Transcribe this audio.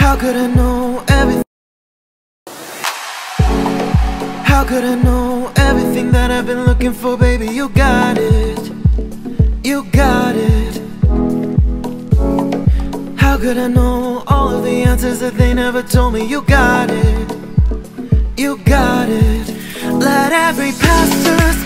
How could I know everything? How could I know everything that I've been looking for, baby? You got it, you got it. How could I know all of the answers that they never told me? You got it, you got it. Let every past